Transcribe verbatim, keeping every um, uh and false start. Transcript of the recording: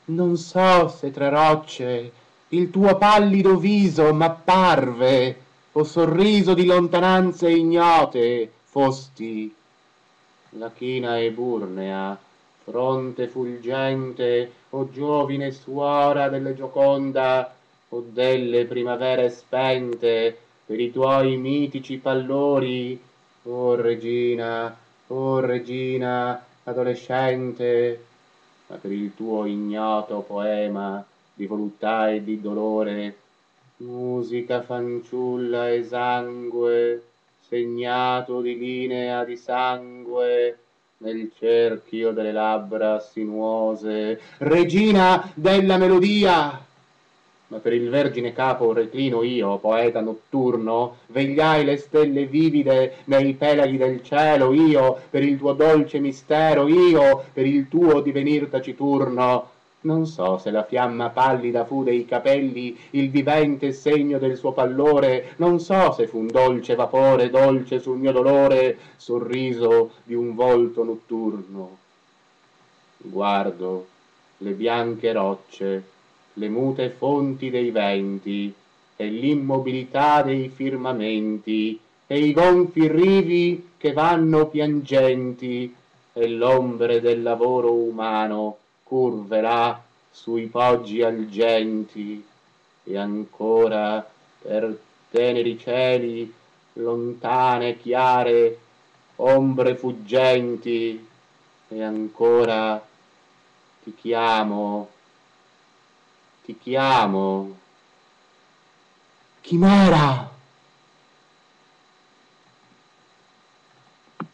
Non so se tra rocce il tuo pallido viso m'apparve, o sorriso di lontananze ignote fosti. La china eburnea, fronte fulgente, o giovine suora delle Gioconda, o delle primavere spente per i tuoi mitici pallori, o regina, o regina adolescente, ma per il tuo ignoto poema di voluttà e di dolore, musica fanciulla esangue, segnato di linea di sangue nel cerchio delle labbra sinuose, regina della melodia. Ma per il vergine capo reclino io, poeta notturno, vegliai le stelle vivide nei pelaghi del cielo, io, per il tuo dolce mistero, io, per il tuo divenir taciturno. Non so se la fiamma pallida fu dei capelli, il vivente segno del suo pallore, non so se fu un dolce vapore, dolce sul mio dolore, sorriso di un volto notturno. Guardo le bianche rocce, le mute fonti dei venti, e l'immobilità dei firmamenti, e i gonfi rivi che vanno piangenti, e l'ombre del lavoro umano curve là sui poggi algenti, e ancora per teneri cieli, lontane, chiare, ombre fuggenti, e ancora ti chiamo, ti chiamo, chimera!